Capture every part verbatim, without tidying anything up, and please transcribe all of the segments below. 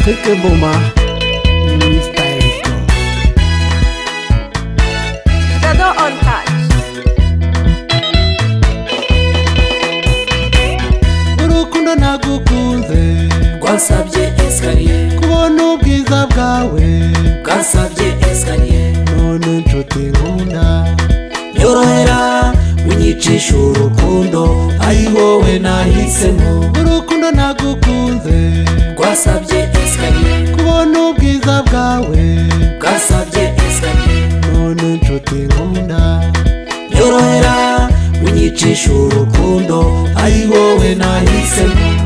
Patrick Mboma Mister Rico Dado on touch. Urukundo nagukunze Rwansabye escalier, kubona ubwiza bwawe bwansabye escalier. none nshuti nkunda Nyorohera unyicisha urukundo, ari wowe nahisemo. urukundo nagukunze Rwansabye escalier, kubona ubwiza bwawe bwansabye escalier. none nshuti nkunda Nyorohera unyicisha urukundo, ari wowe nahisemo.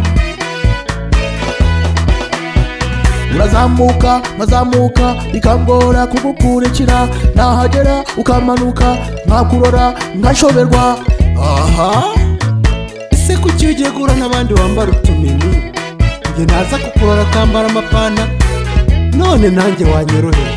urazamuka nkazamuka bikangora kugukurikira nahagera ukamanuka nkakurora nkashoberwa aha ese kuki ugiye guhura n'abandi wambara utumini njye naza kukurora akambara amapana none nanjye wanyorohera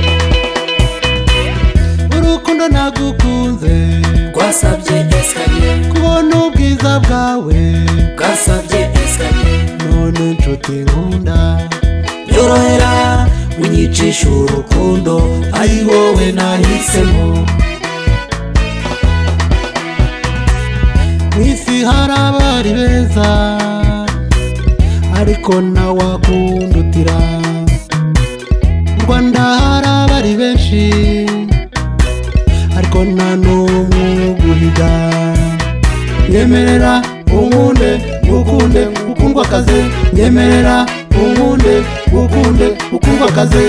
urukundo nagukunze Rwansabye escalier, kubona ubwiza bwawe bwansabye escalier. none nshuti nkunda Nyorohera unyicisha urukundo, ari wowe nahisemo. mw'isi hari abari beza ariko ntawakundutira mu Rwanda hari abari benshi ariko nta n'umwe uguhiga nyemerera unkunde ngukunde gukundwa akaze nyemerera unkunde ngukunde gukundwa akaze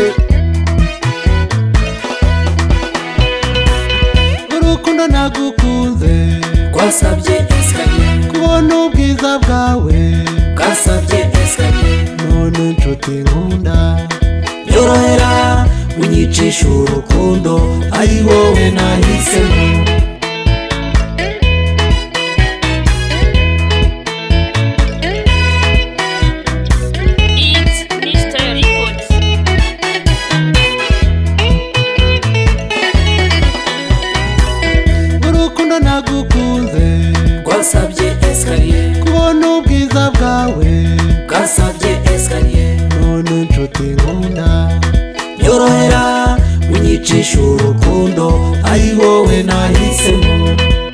urukundo nagukunze Rwansabye escalier, kubona ubwiza bwawe bwansabye escalier. none nshuti nkunda Nyorohera unyicisha urukundo, ari wowe nahisemo. It's Mister Records. urukundo nagukunze Rwansabye escalier, kubona ubwiza bwawe bwansabye escalier. none nshuti nkunda Nyorohera unyicisha urukundo, ari wowe nahisemo.